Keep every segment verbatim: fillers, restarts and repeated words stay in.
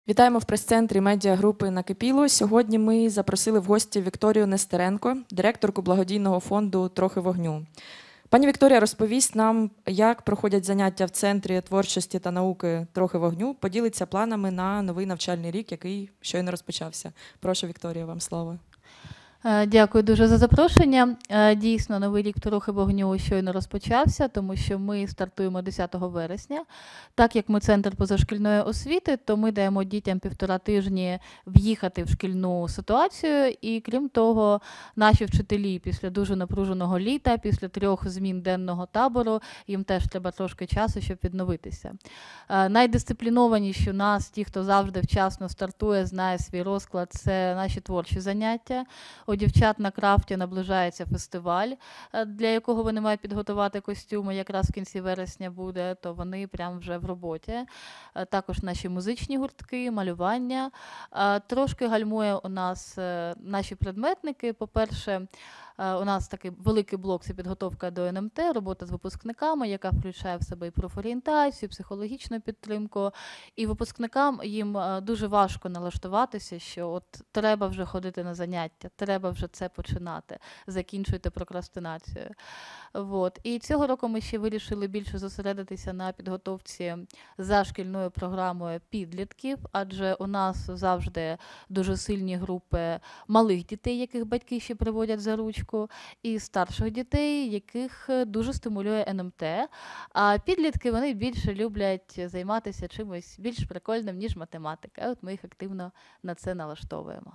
Вітаємо в прес-центрі медіагрупи «Накипіло». Сьогодні ми запросили в гості Вікторію Нестеренко, директорку благодійного фонду «Трохи вогню». Пані Вікторія розповість нам, як проходять заняття в Центрі творчості та науки «Трохи вогню», поділиться планами на новий навчальний рік, який щойно розпочався. Прошу, Вікторія, вам слово. Дякую дуже за запрошення. Дійсно, новий рік «Трохи вогню» щойно розпочався, тому що ми стартуємо десятого вересня. Так як ми центр позашкільної освіти, то ми даємо дітям півтора тижні в'їхати в шкільну ситуацію. І крім того, наші вчителі після дуже напруженого літа, після трьох змін денного табору, їм теж треба трошки часу, щоб відновитися. Найдисциплінованіші у нас, ті, хто завжди вчасно стартує, знає свій розклад, це наші творчі заняття. У дівчат на крафті наближається фестиваль, для якого вони мають підготувати костюми, якраз в кінці вересня буде, то вони прямо вже в роботі. Також наші музичні гуртки, малювання. Трошки гальмує у нас наші предметники. По-перше, у нас такий великий блок – це підготовка до ен ем те, робота з випускниками, яка включає в себе і профорієнтацію, психологічну підтримку. І випускникам їм дуже важко налаштуватися, що от треба вже ходити на заняття, треба вже це починати, закінчуйте прокрастинацію. От. І цього року ми ще вирішили більше зосередитися на підготовці за шкільною програмою підлітків, адже у нас завжди дуже сильні групи малих дітей, яких батьки ще приводять за ручку, і старших дітей, яких дуже стимулює ен ем те. А підлітки, вони більше люблять займатися чимось більш прикольним, ніж математика. От ми їх активно на це налаштовуємо.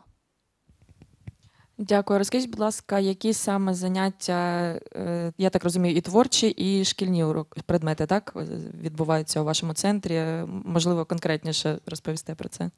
Дякую. Розкажіть, будь ласка, які саме заняття, я так розумію, і творчі, і шкільні уроки, предмети, так, відбуваються у вашому центрі? Можливо, конкретніше розповісти про це?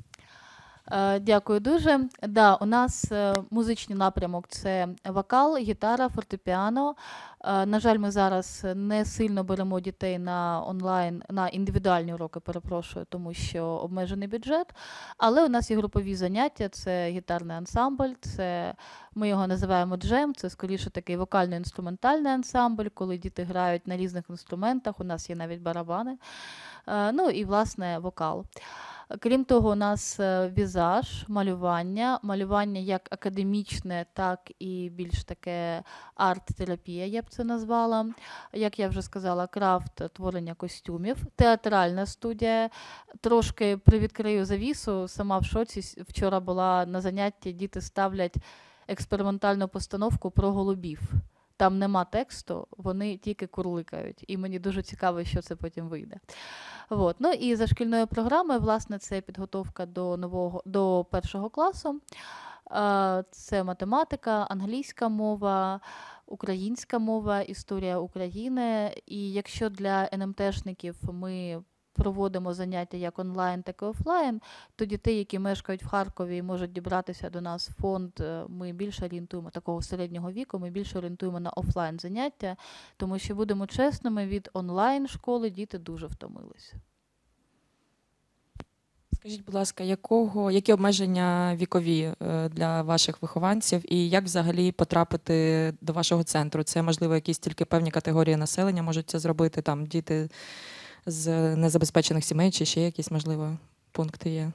Дякую дуже. Да, у нас музичний напрямок – це вокал, гітара, фортепіано. На жаль, ми зараз не сильно беремо дітей на онлайн, на індивідуальні уроки, перепрошую, тому що обмежений бюджет. Але у нас є групові заняття, це гітарний ансамбль, це, ми його називаємо джем, це скоріше такий вокально-інструментальний ансамбль, коли діти грають на різних інструментах, у нас є навіть барабани, ну і, власне, вокал. Крім того, у нас візаж, малювання, малювання як академічне, так і більш таке арт-терапія, я б це назвала. Як я вже сказала, крафт, творення костюмів, театральна студія. Трошки привідкрию завісу, сама в шоці, вчора була на занятті, діти ставлять експериментальну постановку про голубів. Там нема тексту, вони тільки курликають. І мені дуже цікаво, що це потім вийде. От. Ну і за шкільною програмою, власне, це підготовка до нового, до першого класу. Це математика, англійська мова, українська мова, історія України. І якщо для ен ем те-шників ми проводимо заняття як онлайн, так і офлайн, то дітей, які мешкають в Харкові і можуть дібратися до нас в фонд, ми більше орієнтуємо, такого середнього віку, ми більше орієнтуємо на офлайн заняття, тому що, будемо чесними, від онлайн-школи діти дуже втомилися. Скажіть, будь ласка, якого, які обмеження вікові для ваших вихованців і як взагалі потрапити до вашого центру? Це, можливо, якісь тільки певні категорії населення можуть це зробити, там діти з незабезпечених сімей чи ще якісь, можливо, пункти є?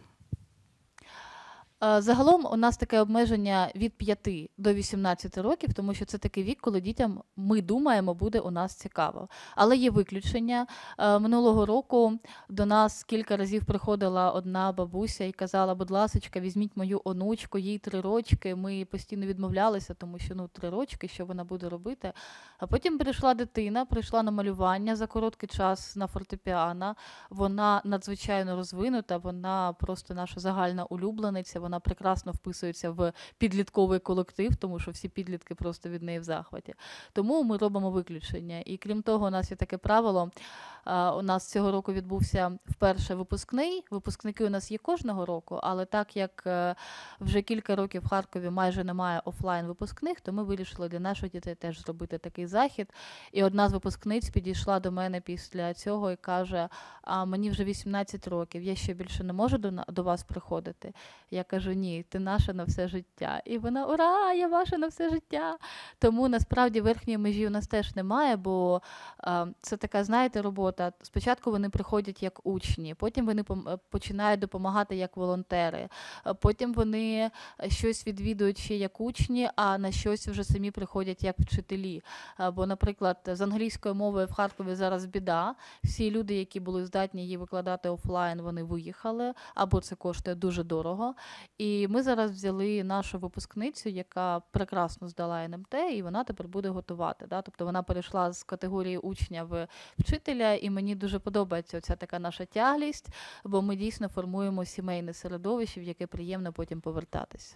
Загалом у нас таке обмеження від п'яти до вісімнадцяти років, тому що це такий вік, коли дітям, ми думаємо, буде у нас цікаво. Але є виключення. Минулого року до нас кілька разів приходила одна бабуся і казала, будь ласочка, візьміть мою онучку, їй три рочки. Ми постійно відмовлялися, тому що, ну, три рочки, що вона буде робити. А потім прийшла дитина, прийшла на малювання за короткий час на фортепіано. Вона надзвичайно розвинута, вона просто наша загальна улюблениця, вона прекрасно вписується в підлітковий колектив, тому що всі підлітки просто від неї в захваті. Тому ми робимо виключення. І крім того, у нас є таке правило, у нас цього року відбувся вперше випускний. Випускники у нас є кожного року, але так як вже кілька років в Харкові майже немає офлайн випускних, то ми вирішили для наших дітей теж зробити такий захід. І одна з випускниць підійшла до мене після цього і каже, а мені вже вісімнадцять років, я ще більше не можу до, до вас приходити. Я кажу, кажу, ні, ти наша на все життя. І вона, ура, я ваша на все життя. Тому насправді верхньої межі у нас теж немає, бо а, це така, знаєте, робота. Спочатку вони приходять як учні, потім вони пом- починають допомагати як волонтери, а потім вони щось відвідують ще як учні, а на щось вже самі приходять як вчителі. А, Бо, наприклад, з англійською мовою в Харкові зараз біда. Всі люди, які були здатні її викладати офлайн, вони виїхали, або це коштує дуже дорого. І ми зараз взяли нашу випускницю, яка прекрасно здала ен ем те, і вона тепер буде готувати. Да? Тобто вона перейшла з категорії учня в вчителя, і мені дуже подобається оця така наша тяглість, бо ми дійсно формуємо сімейне середовище, в яке приємно потім повертатись.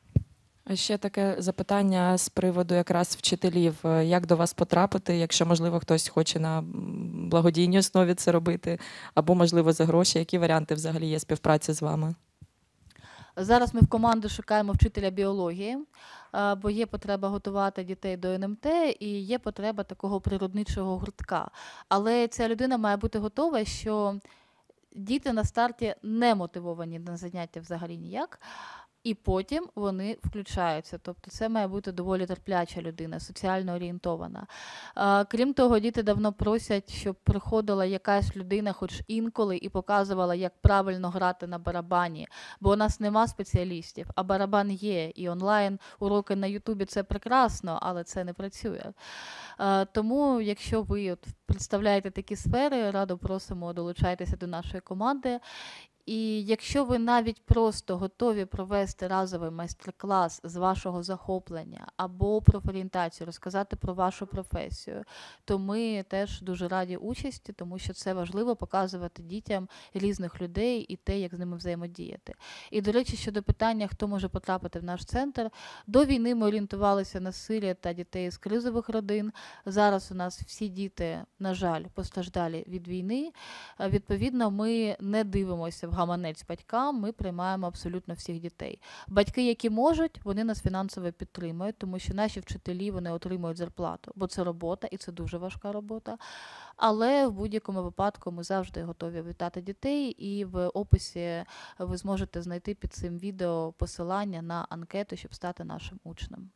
А ще таке запитання з приводу якраз вчителів. Як до вас потрапити, якщо, можливо, хтось хоче на м, благодійній основі це робити, або, можливо, за гроші? Які варіанти взагалі є співпраці з вами? Зараз ми в команду шукаємо вчителя біології, а, бо є потреба готувати дітей до ен ем те і є потреба такого природничого гуртка. Але ця людина має бути готова, що діти на старті не мотивовані на заняття взагалі ніяк, і потім вони включаються. Тобто це має бути доволі терпляча людина, соціально орієнтована. А, Крім того, діти давно просять, щоб приходила якась людина хоч інколи і показувала, як правильно грати на барабані, бо у нас нема спеціалістів, а барабан є, і онлайн уроки на Ютубі – це прекрасно, але це не працює. А, Тому, якщо ви от представляєте такі сфери, радо просимо, долучайтеся до нашої команди. І якщо ви навіть просто готові провести разовий майстер-клас з вашого захоплення або профорієнтацію, розказати про вашу професію, то ми теж дуже раді участі, тому що це важливо показувати дітям різних людей і те, як з ними взаємодіяти. І, до речі, щодо питання, хто може потрапити в наш центр, до війни ми орієнтувалися на сиріт та дітей з кризових родин. Зараз у нас всі діти, на жаль, постраждалі від війни. Відповідно, ми не дивимося в гаманець батькам, ми приймаємо абсолютно всіх дітей. Батьки, які можуть, вони нас фінансово підтримують, тому що наші вчителі, вони отримують зарплату, бо це робота, і це дуже важка робота. Але в будь-якому випадку ми завжди готові вітати дітей, і в описі ви зможете знайти під цим відео посилання на анкету, щоб стати нашим учнем.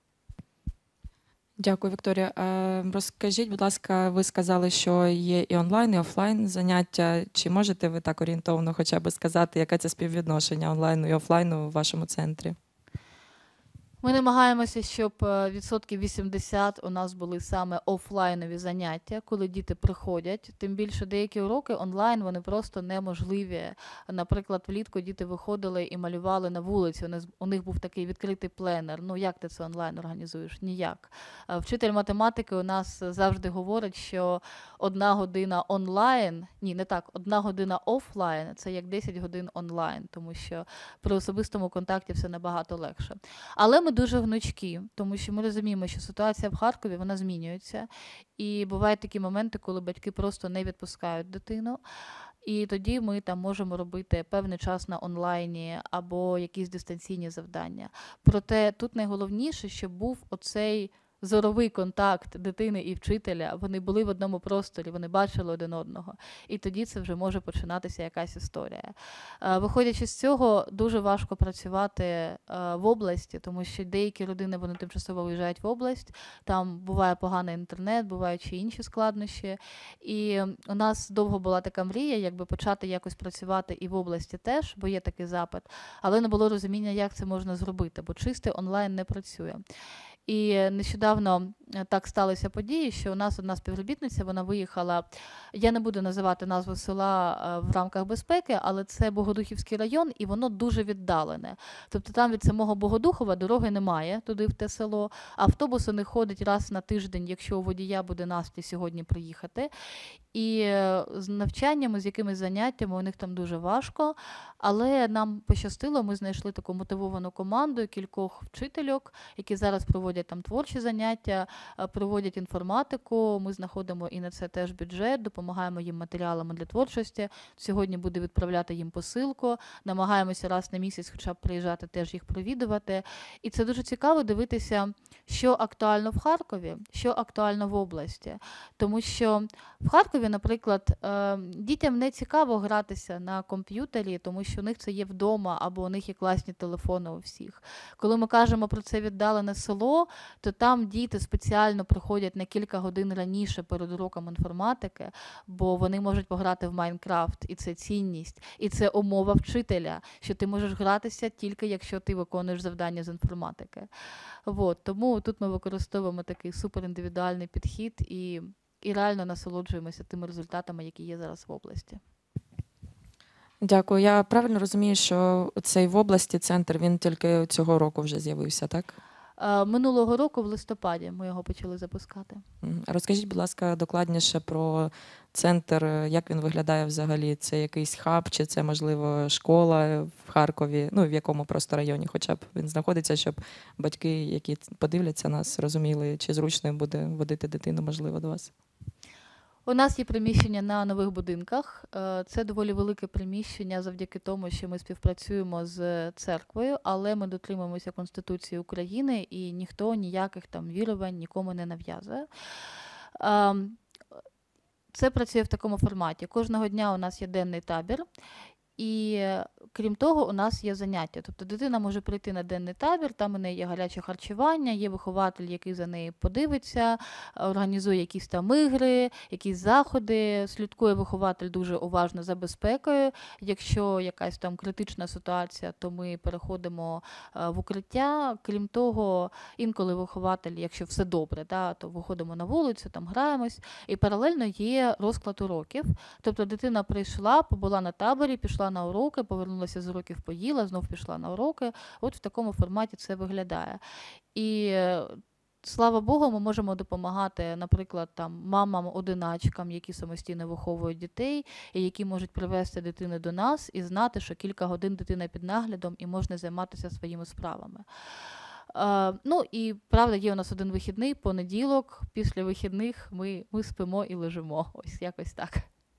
Дякую, Вікторія. Е, Розкажіть, будь ласка, ви сказали, що є і онлайн, і офлайн заняття. Чи можете ви так орієнтовно хоча б сказати, яке це співвідношення онлайну і офлайну в вашому центрі? Ми намагаємося, щоб відсотків вісімдесят у нас були саме офлайнові заняття, коли діти приходять. Тим більше деякі уроки онлайн, вони просто неможливі. Наприклад, влітку діти виходили і малювали на вулиці. У них був такий відкритий пленер. Ну, як ти це онлайн організуєш? Ніяк. Вчитель математики у нас завжди говорить, що одна година онлайн, ні, не так, одна година офлайн – це як десять годин онлайн, тому що при особистому контакті все набагато легше. Але ми дуже гнучкі, тому що ми розуміємо, що ситуація в Харкові, вона змінюється. І бувають такі моменти, коли батьки просто не відпускають дитину. І тоді ми там можемо робити певний час на онлайні або якісь дистанційні завдання. Проте тут найголовніше, щоб був оцей зоровий контакт дитини і вчителя, вони були в одному просторі, вони бачили один одного. І тоді це вже може починатися якась історія. Виходячи з цього, дуже важко працювати в області, тому що деякі родини, вони тимчасово виїжджають в область, там буває поганий інтернет, бувають ще інші складнощі. І у нас довго була така мрія, якби почати якось працювати і в області теж, бо є такий запит, але не було розуміння, як це можна зробити, бо чистий онлайн не працює. І нещодавно так сталися події, що у нас одна співробітниця, вона виїхала, я не буду називати назву села в рамках безпеки, але це Богодухівський район, і воно дуже віддалене. Тобто там від самого Богодухова дороги немає туди в те село, автобусу не ходить раз на тиждень, якщо у водія буде настрій сьогодні приїхати. І з навчаннями, з якимись заняттями у них там дуже важко, але нам пощастило, ми знайшли таку мотивовану команду кількох вчительок, які зараз проводять там творчі заняття, проводять інформатику, ми знаходимо і на це теж бюджет, допомагаємо їм матеріалами для творчості. Сьогодні буде відправляти їм посилку, намагаємося раз на місяць хоча б приїжджати, теж їх провідувати. І це дуже цікаво дивитися, що актуально в Харкові, що актуально в області. Тому що в Харкові Харкові, наприклад, е, дітям не цікаво гратися на комп'ютері, тому що у них це є вдома, або у них є класні телефони у всіх. Коли ми кажемо про це віддалене село, то там діти спеціально приходять на кілька годин раніше перед уроком інформатики, бо вони можуть пограти в Майнкрафт, і це цінність, і це умова вчителя, що ти можеш гратися тільки якщо ти виконуєш завдання з інформатики. От, тому тут ми використовуємо такий суперіндивідуальний підхід і, і реально насолоджуємося тими результатами, які є зараз в області. Дякую. Я правильно розумію, що цей в області центр, він тільки цього року вже з'явився, так? Е, Минулого року в листопаді ми його почали запускати. Мгм. Розкажіть, будь ласка, докладніше про центр, як він виглядає взагалі? Це якийсь хаб, чи це, можливо, школа в Харкові, ну, в якому просто районі хоча б він знаходиться, щоб батьки, які подивляться нас, розуміли, чи зручно буде водити дитину, можливо, до вас? У нас є приміщення на нових будинках. Е, Це доволі велике приміщення завдяки тому, що ми співпрацюємо з церквою, але ми дотримуємося Конституції України і ніхто ніяких там вірувань нікому не нав'язує. Ем, Це працює в такому форматі. Кожного дня у нас є денний табір, і е, крім того, у нас є заняття. Тобто дитина може прийти на денний табір, там у неї є гаряче харчування, є вихователь, який за нею подивиться, е, організує якісь там ігри, якісь заходи, слідкує вихователь дуже уважно за безпекою. Якщо якась там критична ситуація, то ми переходимо е, в укриття. Крім того, інколи вихователь, якщо все добре, да, то виходимо на вулицю, там граємось. І паралельно є розклад уроків. Тобто дитина прийшла, побула на таборі, пішла на уроки, повернулася з уроків, поїла, знов пішла на уроки. От в такому форматі це виглядає. І е, слава Богу, ми можемо допомагати, наприклад, там мамам-одиначкам, які самостійно виховують дітей, і які можуть привезти дитину до нас і знати, що кілька годин дитина під наглядом і можна займатися своїми справами. Е, ну і правда, є у нас один вихідний, понеділок, після вихідних ми, ми спимо і лежимо. Ось якось так.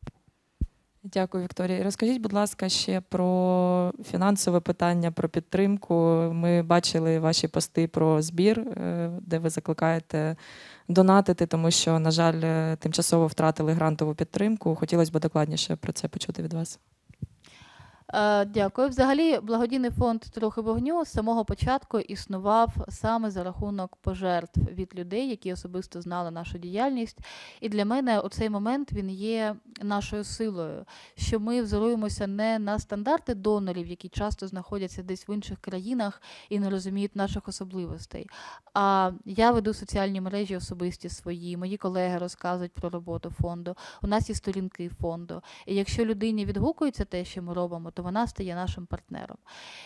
Дякую, Вікторія. І розкажіть, будь ласка, ще про фінансове питання, про підтримку. Ми бачили ваші пости про збір, е, де ви закликаєте донатити, тому що, на жаль, е, тимчасово втратили грантову підтримку. Хотілося б докладніше про це почути від вас. Е, Дякую. Взагалі, благодійний фонд «Трохи вогню» з самого початку існував саме за рахунок пожертв від людей, які особисто знали нашу діяльність. І для мене оцей момент, він є нашою силою, що ми взоруємося не на стандарти донорів, які часто знаходяться десь в інших країнах і не розуміють наших особливостей. А я веду соціальні мережі особисті свої, мої колеги розказують про роботу фонду, у нас є сторінки фонду. І якщо людині відгукується те, що ми робимо, то вона стає нашим партнером.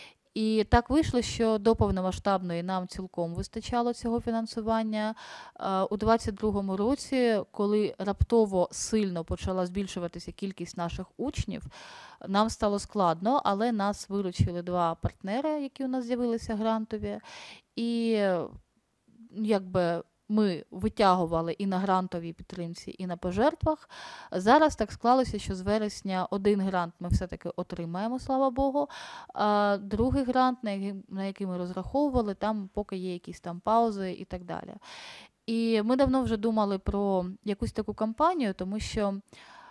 І так вийшло, що до повномасштабної нам цілком вистачало цього фінансування. Е, У двадцять другому році, коли раптово сильно почала збільшуватися кількість наших учнів, нам стало складно, але нас виручили два партнери, які у нас з'явилися грантові. І е, якби ми витягували і на грантовій підтримці, і на пожертвах. Зараз так склалося, що з вересня один грант ми все-таки отримаємо, слава Богу, а другий грант, на який, на який ми розраховували, там поки є якісь там паузи і так далі. І ми давно вже думали про якусь таку кампанію, тому що е,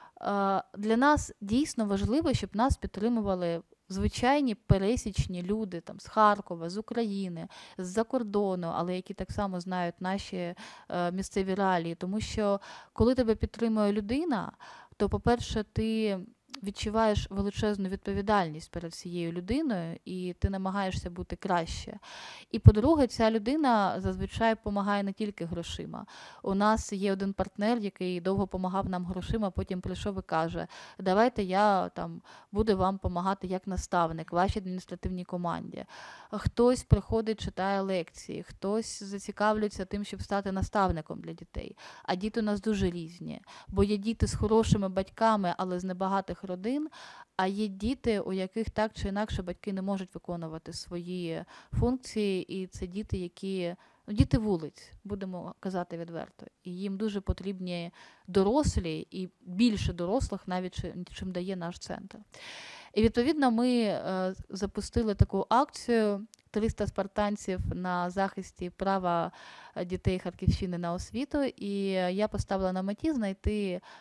для нас дійсно важливо, щоб нас підтримували звичайні пересічні люди там, з Харкова, з України, з-за кордону, але які так само знають наші е, місцеві реалії. Тому що коли тебе підтримує людина, то, по-перше, ти відчуваєш величезну відповідальність перед цією людиною, і ти намагаєшся бути краще. І, по-друге, ця людина зазвичай допомагає не тільки грошима. У нас є один партнер, який довго допомагав нам грошима, потім прийшов і каже, давайте я там буду вам допомагати як наставник, вашій адміністративній команді. Хтось приходить, читає лекції, хтось зацікавлюється тим, щоб стати наставником для дітей. А діти у нас дуже різні, бо є діти з хорошими батьками, але з небагатих родин, а є діти, у яких так чи інакше батьки не можуть виконувати свої функції, і це діти, які, ну, діти вулиць, будемо казати відверто. І їм дуже потрібні дорослі, і більше дорослих навіть, чим дає наш центр. І, відповідно, ми е, запустили таку акцію триста спартанців на захисті права дітей Харківщини на освіту, і я поставила на меті знайти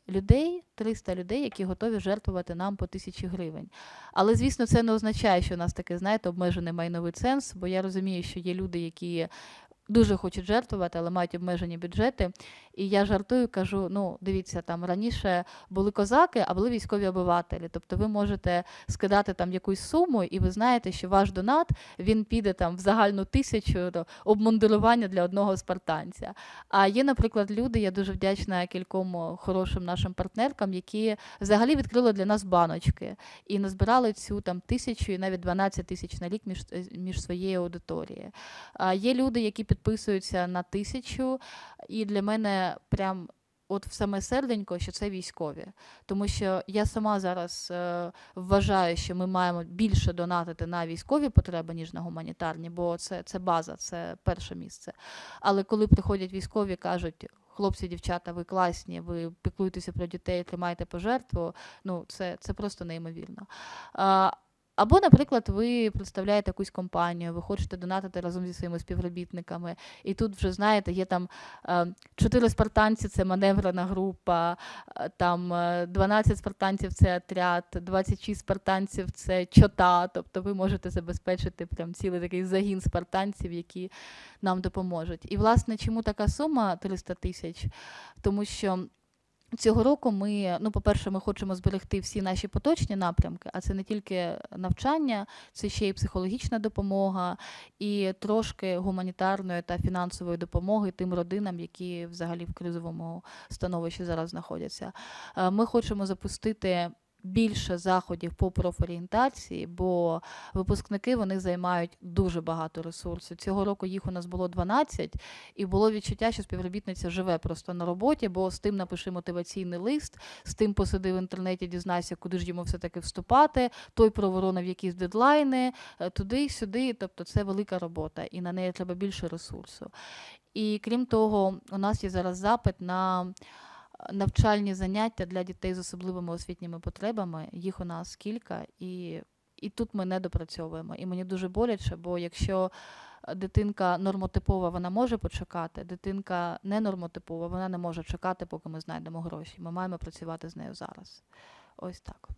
людей, триста людей, які готові жертвувати нам по тисячі гривень. Але, звісно, це не означає, що у нас таке, знаєте, обмежений майновий ценз, бо я розумію, що є люди, які дуже хочуть жертвувати, але мають обмежені бюджети. І я жартую, кажу, ну, дивіться, там раніше були козаки, а були військові обивателі. Тобто ви можете скидати там якусь суму, і ви знаєте, що ваш донат, він піде там в загальну тисячу до обмундирування для одного спартанця. А є, наприклад, люди, я дуже вдячна кільком хорошим нашим партнеркам, які взагалі відкрили для нас баночки і назбирали цю там тисячу і навіть дванадцять тисяч на рік між, між своєю аудиторією. А є люди, які підписуються на тисячу, і для мене прям от в саме серденько, що це військові. Тому що я сама зараз е, вважаю, що ми маємо більше донатити на військові потреби, ніж на гуманітарні, бо це, це база, це перше місце. Але коли приходять військові, кажуть, хлопці, дівчата, ви класні, ви піклуєтеся про дітей, тримаєте пожертву, ну це, це просто неймовірно. А, Або, наприклад, ви представляєте якусь компанію, ви хочете донатити разом зі своїми співробітниками, і тут вже, знаєте, є там чотири спартанці – це маневрена група, там дванадцять спартанців – це отряд, двадцять шість спартанців – це чота, тобто ви можете забезпечити прям цілий такий загін спартанців, які нам допоможуть. І, власне, чому така сума триста тисяч? Тому що цього року ми, ну, по-перше, ми хочемо зберегти всі наші поточні напрямки, а це не тільки навчання, це ще й психологічна допомога, і трошки гуманітарної та фінансової допомоги тим родинам, які взагалі в кризовому становищі зараз знаходяться. Ми хочемо запустити більше заходів по профорієнтації, бо випускники, вони займають дуже багато ресурсів. Цього року їх у нас було дванадцять, і було відчуття, що співробітниця живе просто на роботі, бо з тим напиши мотиваційний лист, з тим посиди в інтернеті, дізнайся, куди ж йому все-таки вступати, той проворонив якісь дедлайни, туди-сюди, тобто це велика робота, і на неї треба більше ресурсу. І крім того, у нас є зараз запит на навчальні заняття для дітей з особливими освітніми потребами. Їх у нас кілька, і, і тут ми не допрацьовуємо. І мені дуже боляче, бо якщо дитинка нормотипова, вона може почекати, дитинка ненормотипова, вона не може чекати, поки ми знайдемо гроші. Ми маємо працювати з нею зараз. Ось так.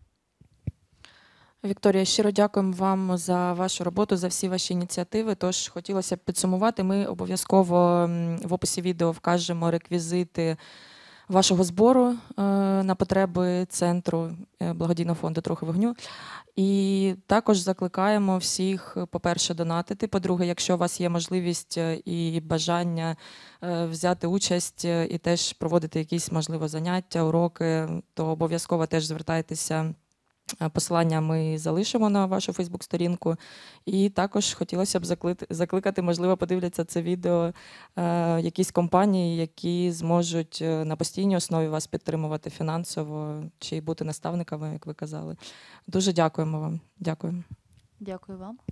Вікторія, щиро дякуємо вам за вашу роботу, за всі ваші ініціативи. Тож хотілося б підсумувати. Ми обов'язково в описі відео вкажемо реквізити вашого збору на потреби центру благодійного фонду «Трохи вогню». І також закликаємо всіх, по-перше, донатити. По-друге, якщо у вас є можливість і бажання взяти участь і теж проводити якісь, можливо, заняття, уроки, то обов'язково теж звертайтеся. Посилання ми залишимо на вашу Фейсбук-сторінку. І також хотілося б закликати, можливо, подивляться це відео якісь компанії, які зможуть на постійній основі вас підтримувати фінансово чи бути наставниками, як ви казали. Дуже дякуємо вам. Дякуємо. Дякую вам.